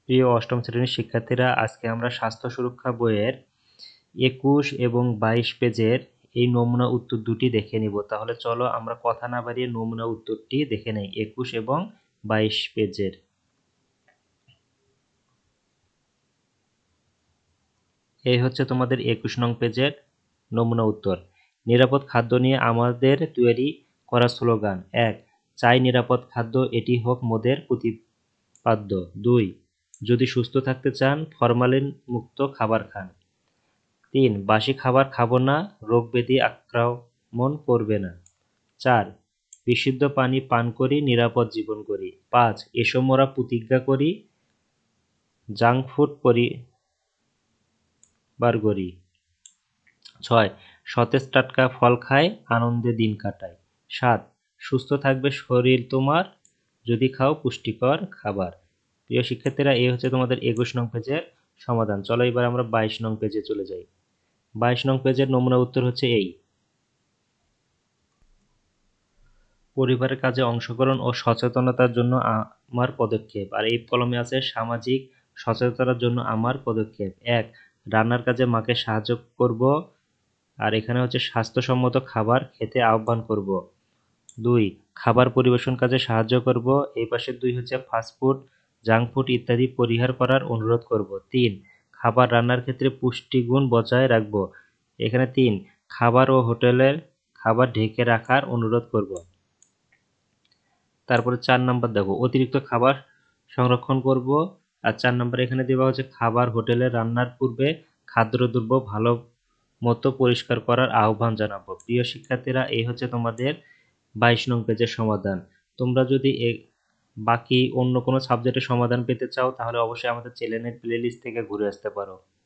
প্রিয় অষ্টম শ্রেণীর শিক্ষার্থীরা, আজকে আমরা স্বাস্থ্য সুরক্ষা বইয়ের 21 এবং 22 পেজের এই নমুনা উত্তর দুটি দেখে নিব। তাহলে চলো আমরা কথা না বাড়িয়ে নমুনা উত্তরটি দেখে নেই 21 এবং 22 পেজের। এই হচ্ছে তোমাদের 21 নং পেজের নমুনা উত্তর। নিরাপদ খাদ্য নিয়ে আমাদের তৈরি করা স্লোগান: 1. চাই নিরাপদ খাদ্য, এটি হোক মোদের প্রতিপাদ্য। 2. যদি সুস্থ থাকতে চান, ফরমালিন মুক্ত খাবার খান। 3. বাসি খাবার খাবো না, রোগ ব্যাধি আক্রমণ করবে না। 4. বিশুদ্ধ পানি পান করি, নিরাপদ জীবন করি। 5. এসো মোরা প্রতিজ্ঞা করি, জাঙ্ক ফুড পরিবার গড়ি। 6. সতেজ টাটকা ফল খাই, আনন্দে দিন কাটাই। 7. সুস্থ থাকবে শরীর তোমার, যদি খাও পুষ্টিকর খাবার। প্রিয় শিক্ষার্থীরা, এই হচ্ছে তোমাদের 21 নং পেজের সমাধান। চলো এবার আমরা 22 নং পেজে চলে যাই। 22 নং পেজের নমুনা উত্তর হচ্ছে এই: পরিবারের কাজে অংশগ্রহণ ও সচেতনতার জন্য আমার পদক্ষেপ। আর এই কলমে আছে সামাজিক সচেতনতার জন্য আমার পদক্ষেপ। 1. রান্নার কাজে মাকে সাহায্য করব। আর এখানে হচ্ছে স্বাস্থ্যসম্মত খাবার খেতে আহ্বান করব। 2. খাবার পরিবেশন কাজে সাহায্য করব। এই পাশে 2 হচ্ছে ফাস্টফুড, জাঙ্ক ফুড ইত্যাদি পরিহার করার অনুরোধ করব। 3. খাবার রান্নার ক্ষেত্রে পুষ্টিগুণ বজায় রাখব। এখানে 3. খাবার ও হোটেলের খাবার ঢেকে রাখার অনুরোধ করব। তারপরে 4 নাম্বার দেখো, অতিরিক্ত খাবার সংরক্ষণ করব। আর 4 নাম্বার এখানে দেওয়া হচ্ছে খাবার হোটেলে রান্নার পূর্বে খাদ্যদ্রব্য ভালো মতো পরিষ্কার করার আহ্বান জানাবো। প্রিয় শিক্ষার্থীরা, এই হচ্ছে তোমাদের 22 নং পেজের সমাধান। তোমরা যদি বাকি অন্য কোনো সাবজেক্টের সমাধান পেতে চাও, তাহলে অবশ্যই আমাদের চ্যানেলের প্লেলিস্ট থেকে ঘুরে আসতে পারো।